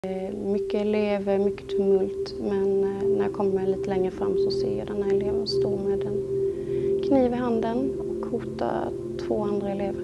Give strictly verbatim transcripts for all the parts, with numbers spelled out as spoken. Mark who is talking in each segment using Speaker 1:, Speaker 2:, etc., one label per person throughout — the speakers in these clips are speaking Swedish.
Speaker 1: Mycket elever, mycket tumult, men när jag kommer lite längre fram så ser jag den här eleven stå med en kniv i handen och hota två andra elever.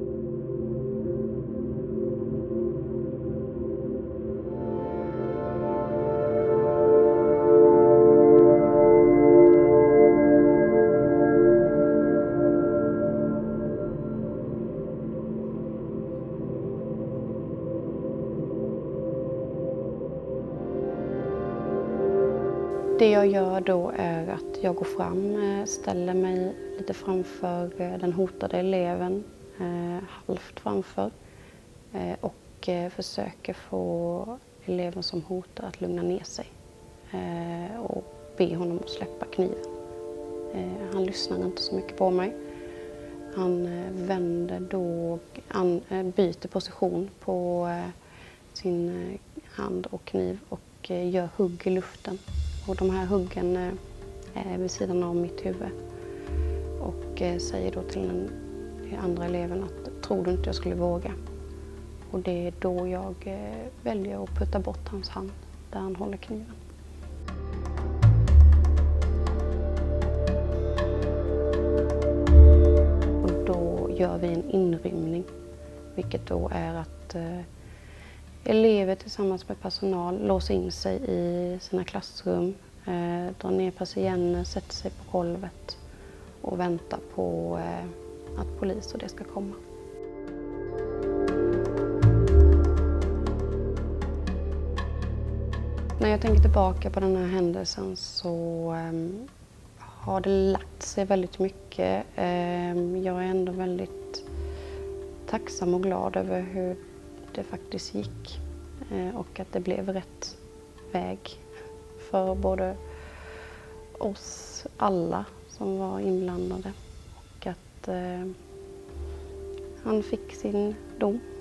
Speaker 1: Det jag gör då är att jag går fram, ställer mig lite framför den hotade eleven, halvt framför, och försöker få eleven som hotar att lugna ner sig och be honom att släppa kniven. Han lyssnar inte så mycket på mig. Han vänder då, han byter position på sin hand och kniv och gör hugg i luften. Och de här huggen är vid sidan av mitt huvud. Och säger då till den andra eleven att tror du inte jag skulle våga? Och det är då jag väljer att putta bort hans hand där han håller kniven. Och då gör vi en inrymning, vilket då är att elever tillsammans med personal låser in sig i sina klassrum, eh, drar ner persienner, sätter sig på golvet och väntar på eh, att polis och det ska komma. När jag tänker tillbaka på den här händelsen så eh, har det lagt sig väldigt mycket. Eh, jag är ändå väldigt tacksam och glad över hur det faktiskt gick och att det blev rätt väg för både oss alla som var inblandade och att eh, han fick sin dom.